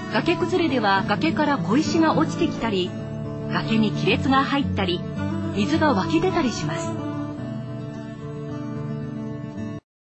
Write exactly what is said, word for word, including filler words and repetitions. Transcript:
崖崩れでは崖から小石が落ちてきたり、崖に亀裂が入ったり、水が湧き出たりします。